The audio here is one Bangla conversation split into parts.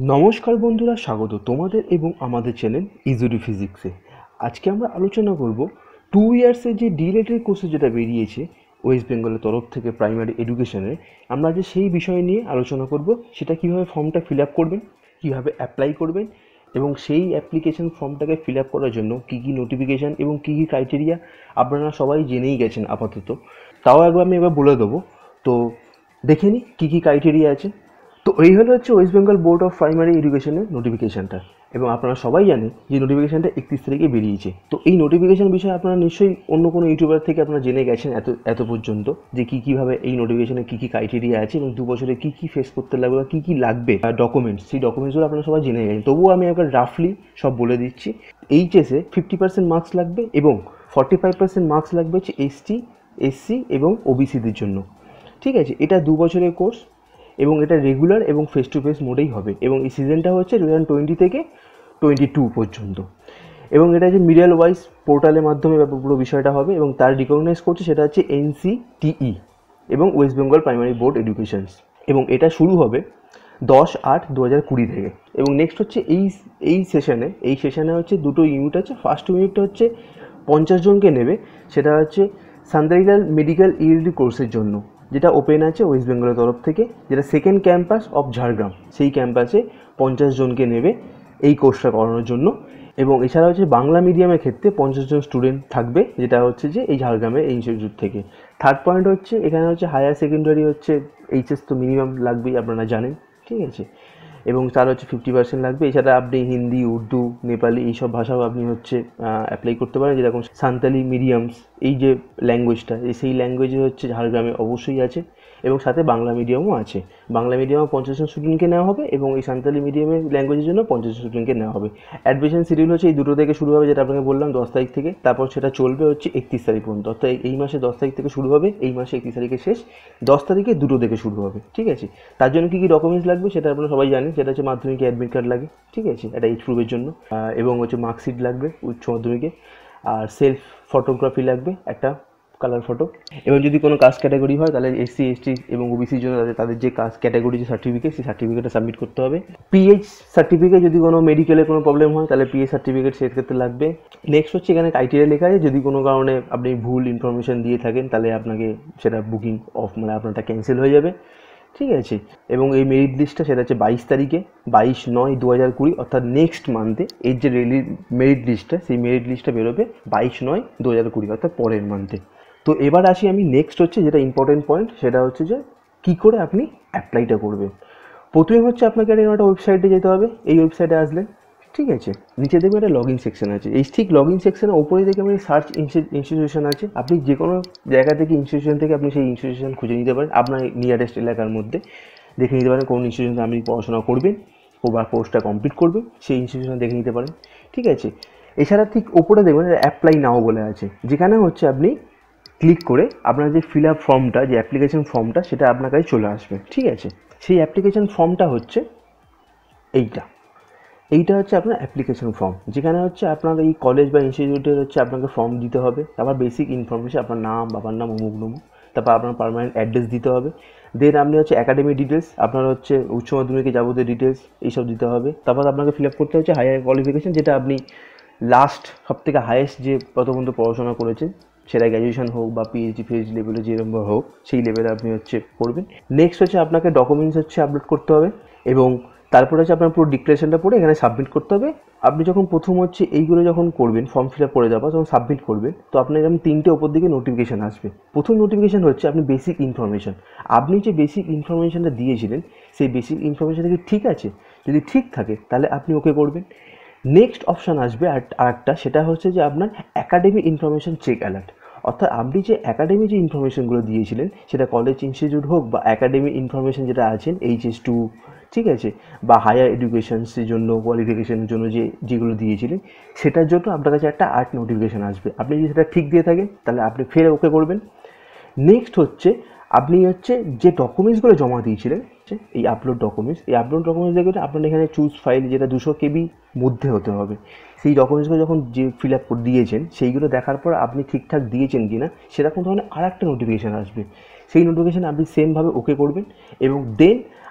নমস্কার বন্ধুরা, স্বাগত তোমাদের এবং আমাদের চ্যানেল ইজুরি ফিজিক্সে। আজকে আমরা আলোচনা করব 2 ইয়ার্সের যে ডিএলএড কোর্সে যেটা বেরিয়েছে ওয়েস্ট বেঙ্গলের তরফ থেকে প্রাইমারি এডুকেশনের। আমরা যে সেই বিষয় নিয়ে আলোচনা করব, সেটা কীভাবে ফর্মটা ফিল আপ করবেন, কীভাবে অ্যাপ্লাই করবেন, এবং সেই অ্যাপ্লিকেশন ফর্মটাকে ফিল আপ করার জন্য কী কী নোটিফিকেশান এবং কী কী ক্রাইটেরিয়া আপনারা সবাই জেনেই গেছেন আপাতত। তাও আমি এবার বলে দেবো। তো দেখে নিই কী কী ক্রাইটেরিয়া আছে। তো এই হচ্ছে West Bengal board of primary এডুকেশনের নোটিফিকেশানটা, এবং আপনারা সবাই জানেন যে নোটিফিকেশানটা 31 তারিখে বেরিয়েছে। তো এই নোটিফিকেশান বিষয়ে আপনারা নিশ্চয়ই অন্য কোনো ইউটিউবার থেকে আপনারা জেনে গেছেন এত পর্যন্ত, যে কীভাবে এই নোটিফিকেশানে কী কী ক্রাইটেরিয়া আছে এবং 2 বছরে কী কী ফেস করতে লাগবে বা কী কী লাগবে ডকুমেন্টস, সেই ডকুমেন্টসগুলো আপনারা সবাই জেনে গেছেন। তবুও আমি একবার রাফলি সব বলে দিচ্ছি। এইচএসে 50% মার্কস লাগবে এবং 45% মার্কস লাগবে হচ্ছে এসটি, এসসি এবং ওবিসিদের জন্য। ঠিক আছে, এটা 2 বছরের কোর্স এবং এটা রেগুলার এবং ফেস টু ফেস মোডেই হবে, এবং এই সিজনটা হচ্ছে 2020 থেকে 22 পর্যন্ত। এবং এটা যে মিডিয়াল ওয়াইজ পোর্টালের মাধ্যমে পুরো বিষয়টা হবে, এবং তার রিকগনাইজ করছে সেটা হচ্ছে NCTE এবং West Bengal primary board educations. এবং এটা শুরু হবে 10/8/2020 থেকে। এবং নেক্সট হচ্ছে এই সেশনে হচ্ছে দুটো ইউনিট আছে। ফার্স্ট ইউনিটটা হচ্ছে 50 জনকে নেবে, সেটা হচ্ছে সান্দাইলাল মেডিকেল ইএলডি কোর্সের জন্য, যেটা ওপেন আছে ওয়েস্ট বেঙ্গলের তরফ থেকে, যেটা সেকেন্ড ক্যাম্পাস অফ ঝাড়গ্রাম। সেই ক্যাম্পাসে 50 জনকে নেবে এই কোর্সটা করানোর জন্য। এবং এছাড়া হচ্ছে বাংলা মিডিয়ামের ক্ষেত্রে 50 জন স্টুডেন্ট থাকবে, যেটা হচ্ছে যে এই ঝাড়গ্রামের এই ইনস্টিটিউট থেকে। থার্ড পয়েন্ট হচ্ছে এখানে হচ্ছে হায়ার সেকেন্ডারি হচ্ছে এইচএস তো মিনিমাম লাগবেই, আপনারা জানেন। ঠিক আছে, এবং তার হচ্ছে 50% লাগবে। এছাড়া আপনি হিন্দি, উর্দু, নেপালি এইসব ভাষাও আপনি হচ্ছে অ্যাপ্লাই করতে পারেন, যেরকম সান্তালি মিডিয়ামস, এই যে ল্যাঙ্গুয়েজটা, সেই ল্যাঙ্গুয়েজে হচ্ছে ঝাড়গ্রামে অবশ্যই আছে, এবং সাথে বাংলা মিডিয়ামও আছে। বাংলা মিডিয়ামে 50 জন স্টুডেন্টকে নেওয়া হবে, এবং এই সান্তালি মিডিয়ামের ল্যাঙ্গুয়েজের জন্য 50 জন স্টুডেন্টকে নেওয়া হবে। অ্যাডমিশন শিডিউল হচ্ছে এই দুটো থেকে শুরু হবে, যেটা আপনাকে বললাম 10 তারিখ থেকে, তারপর সেটা চলবে হচ্ছে 31 তারিখ পর্যন্ত। অর্থাৎ এই মাসে 10 তারিখ থেকে শুরু হবে, এই মাসে 31 তারিখে শেষ, 10 তারিখে দুটো থেকে শুরু হবে। ঠিক আছে, তার জন্য কী কী ডকুমেন্টস লাগবে সেটা আপনারা সবাই জানেন। সেটা হচ্ছে মাধ্যমিকে অ্যাডমিট কার্ড লাগে, ঠিক আছে, এটা এজ প্রুফের জন্য, এবং হচ্ছে মার্কশিট লাগবে উচ্চ মাধ্যমিকে, আর সেলফ ফটোগ্রাফি লাগবে একটা, কালার ফটো। এবং যদি কোনো কাস্ট ক্যাটাগরি হয় তাহলে এসসি, এসটি এবং ওবিসির জন্য তাদের যে কাস্ট ক্যাটাগরি যে সার্টিফিকেট, সেই সার্টিফিকেটটা সাবমিট করতে হবে। পিএইচ সার্টিফিকেট, যদি কোনো মেডিকেলে কোনো প্রবলেম হয় তাহলে পিএইচ সার্টিফিকেট সেক্ষেত্রে লাগবে। নেক্সট হচ্ছে এখানে ক্রাইটেরিয়া লেখা আছে, যদি কোনো কারণে আপনি ভুল ইনফরমেশন দিয়ে থাকেন তাহলে আপনাকে সেটা বুকিং অফ, মানে আপনারটা ক্যান্সেল হয়ে যাবে। ঠিক আছে, এবং এই মেরিট লিস্টটা সেটা হচ্ছে 22 তারিখে, 22/9/2020, অর্থাৎ নেক্সট মান্থে এর যে মেরিট লিস্টটা, সেই মেরিট লিস্টটা বেরোবে 22/9/2020, অর্থাৎ পরের মান্থে। তো এবার আসি আমি নেক্সট হচ্ছে যেটা ইম্পর্টেন্ট পয়েন্ট, সেটা হচ্ছে যে কী করে আপনি অ্যাপ্লাইটা করবেন। প্রথমে হচ্ছে আপনাকে একটা ওয়েবসাইটে যেতে হবে। এই ওয়েবসাইটে আসলেন, ঠিক আছে, নিচে দেখবেন একটা লগ ইন সেকশন আছে। এই ঠিক লগ ইন সেকশনের ওপরে দেখে আপনি সার্চ ইনস্টিটিউশন আছে। আপনি যে কোনো জায়গা থেকে ইনস্টিটিউশন থেকে আপনি সেই ইনস্টিটিউশন খুঁজে নিতে পারেন, আপনার নিয়ারেস্ট এলাকার মধ্যে দেখে নিতে পারেন কোন ইনস্টিটিউশনে আপনি পড়াশোনা করবেন বা কোর্সটা কমপ্লিট করবেন, সেই ইনস্টিটিউশন দেখে নিতে পারেন। ঠিক আছে, এছাড়া ঠিক ওপরে দেখবেন অ্যাপ্লাই নাও বলে আছে, যেখানে হচ্ছে আপনি ক্লিক করে আপনার যে ফিল আপ ফর্মটা, যে অ্যাপ্লিকেশন ফর্মটা, সেটা আপনার কাছে চলে আসবে। ঠিক আছে, সেই অ্যাপ্লিকেশন ফর্মটা হচ্ছে এইটা হচ্ছে আপনার অ্যাপ্লিকেশন ফর্ম, যেখানে হচ্ছে আপনার এই কলেজ বা ইনস্টিটিউটের হচ্ছে আপনাকে ফর্ম দিতে হবে। তারপর বেসিক ইনফরমেশন, আপনার নাম, বাবার নাম, অমুক নমুক, তারপর আপনার পার্মানেন্ট অ্যাড্রেস দিতে হবে। দেন আপনি হচ্ছে একাডেমিক ডিটেলস, আপনার হচ্ছে উচ্চ মাধ্যমিকের যাবতীয় ডিটেলস এইসব দিতে হবে। তারপর আপনাকে ফিল আপ করতে হচ্ছে হায়ার কোয়ালিফিকেশন, যেটা আপনি লাস্ট সব থেকে হায়েস্ট যে কত পর্যন্ত পড়াশোনা করেছেন, সেটা গ্র্যাজুয়েশন হোক বা পিএইচডি লেভেলে যেরকম হোক, সেই লেভেলে আপনি হচ্ছে করবেন। নেক্সট হচ্ছে আপনাকে ডকুমেন্টস হচ্ছে আপলোড করতে হবে, এবং তারপরে হচ্ছে আপনার পুরো ডিক্লারেশনটা পড়ে এখানে সাবমিট করতে হবে। আপনি যখন প্রথম হচ্ছে এইগুলো যখন করবেন, ফর্ম ফিল আপ করে যাওয়া যখন সাবমিট করবেন, তো আপনার এরকম 3টে ওপর দিকে নোটিফিকেশান আসবে। প্রথম নোটিফিকেশান হচ্ছে আপনি বেসিক ইনফরমেশান, আপনি যে বেসিক ইনফরমেশানটা দিয়েছিলেন সেই বেসিক ইনফরমেশানটা কি ঠিক আছে, যদি ঠিক থাকে তাহলে আপনি ওকে করবেন। নেক্সট অপশান আসবে আরেকটা, সেটা হচ্ছে যে আপনার একাডেমিক ইনফরমেশান চেক অ্যালার্ট, অর্থাৎ আপনি যে একাডেমি যে ইনফরমেশানগুলো দিয়েছিলেন, সেটা কলেজ ইনস্টিটিউট হোক বা একাডেমিক ইনফরমেশান যেটা আছেন HS2, ঠিক আছে, বা হায়ার এডুকেশনসের জন্য কোয়ালিফিকেশনের জন্য যেগুলো দিয়েছিলেন, সেটার জন্য আপনার কাছে একটা নোটিফিকেশান আসবে। আপনি যদি সেটা ঠিক দিয়ে থাকেন তাহলে আপনি ফের ওকে করবেন। নেক্সট হচ্ছে আপনি হচ্ছে যে ডকুমেন্টসগুলো জমা দিয়েছিলেন, এই আপলোড ডকুমেন্টস দেখবেন আপনার এখানে চুজ ফাইল, যেটা 200 KB মধ্যে হতে হবে। সেই ডকুমেন্টসগুলো যখন যে ফিল আপ দিয়েছেন, সেইগুলো দেখার পর আপনি ঠিকঠাক দিয়েছেন কি না সেরকম ধরনের আর একটা নোটিফিকেশান আসবে। সেই নোটিফিকেশান আপনি সেমভাবে ওকে করবেন, এবং দেন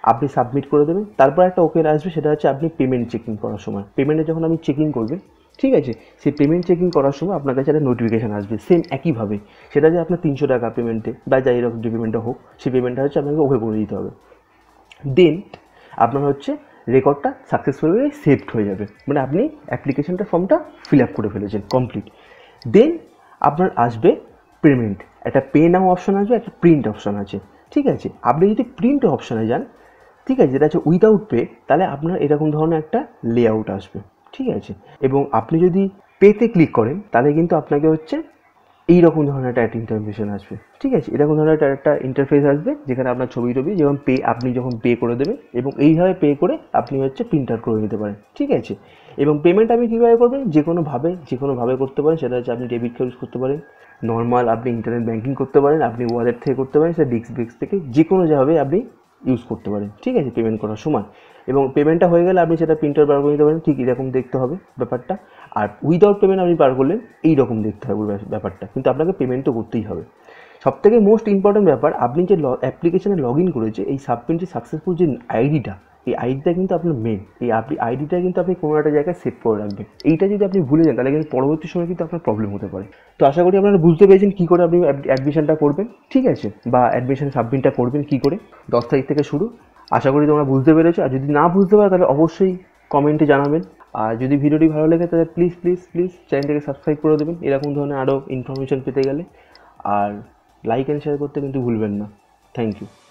আপনি সাবমিট করে দেবেন। তারপর একটা ওকে আসবে, সেটা হচ্ছে আপনি পেমেন্ট চেকিং করার সময়, পেমেন্টে যখন আপনি চেকিং করবেন, ঠিক আছে, সেই পেমেন্ট চেকিং করার সময় আপনার কাছে একটা নোটিফিকেশান আসবে সেম একইভাবে, সেটা যে আপনার 300 টাকা পেমেন্টে বা যাই এরকম যে পেমেন্টটা হোক, সেই পেমেন্টটা হচ্ছে আপনাকে ওকে করে দিতে হবে। দেন আপনার হচ্ছে রেকর্ডটা সাকসেসফুলি সেভড হয়ে যাবে, মানে আপনি অ্যাপ্লিকেশনটা ফর্মটা ফিল আপ করে ফেলেছেন কমপ্লিট। দেন আপনার আসবে পেমেন্ট, একটা পে নাও অপশান আসবে, একটা প্রিন্ট অপশান আছে, ঠিক আছে। আপনি যদি প্রিন্ট অপশানে যান, ঠিক আছে, যেটা হচ্ছে উইদাউট পে, তাহলে আপনার এরকম ধরনের একটা লেআউট আসবে, ঠিক আছে। এবং আপনি যদি পেতে ক্লিক করেন তাহলে কিন্তু আপনাকে হচ্ছে এইরকম ধরনের একটা ইন্টারফেস আসবে, ঠিক আছে। এরকম ধরনের একটা ইন্টারফেস আসবে যেখানে আপনার ছবি যেমন আপনি যখন পে করে দেবেন, এবং এইভাবে পে করে আপনি হচ্ছে প্রিন্ট আউট করে নিতে পারেন, ঠিক আছে। এবং পেমেন্ট আপনি কীভাবে করবেন, যে কোনোভাবে করতে পারেন, সেটা হচ্ছে আপনি ডেবিট কার্ড ইউজ করতে পারেন, নর্মাল আপনি ইন্টারনেট ব্যাঙ্কিং করতে পারেন, আপনি ওয়ালেট থেকে করতে পারেন, সেটা ডিস্ক থেকে যে কোনোভাবে আপনি ইউজ করতে পারেন, ঠিক আছে, পেমেন্ট করার সময়। এবং পেমেন্টটা হয়ে গেলে আপনি সেটা প্রিন্টার বার করে নিতে পারেন, ঠিক এরকম দেখতে হবে ব্যাপারটা। আর উইদাউট পেমেন্ট আপনি বার করলেন এইরকম দেখতে হবে ব্যাপারটা, কিন্তু আপনাকে পেমেন্টও করতেই হবে। সবথেকে মোস্ট ইম্পর্ট্যান্ট ব্যাপার, আপনি যে অ্যাপ্লিকেশনে লগ ইন করেছে, এই সাবমিট যে সাকসেসফুল যে আইডিটা, এই আইডিটা কিন্তু আপনার মেন, এই আইডিটা কিন্তু আপনি কোনো একটা জায়গায় সেভ করে রাখবেন। এইটা যদি আপনি ভুলে যান তাহলে কিন্তু পরবর্তী সময় কিন্তু আপনার প্রবলেম হতে পারে। তো আশা করি আপনারা বুঝতে পেরেছেন কী করে আপনি অ্যাডমিশনটা করবেন, ঠিক আছে, বা অ্যাডমিশন সাবমিটটা করবেন কী করে। 10 তারিখ থেকে শুরু। আশা করি তোমরা বুঝতে পেরেছো, আর যদি না বুঝতে পারো তাহলে অবশ্যই কমেন্টে জানাবেন। আর যদি ভিডিওটি ভালো লাগে তাহলে প্লিজ প্লিজ প্লিজ চ্যানেলটিকে সাবস্ক্রাইব করে দেবেন এরকম ধরনের আরও ইনফরমেশন পেতে গেলে। আর লাইক অ্যান্ড শেয়ার করতে কিন্তু ভুলবেন না। Thank you.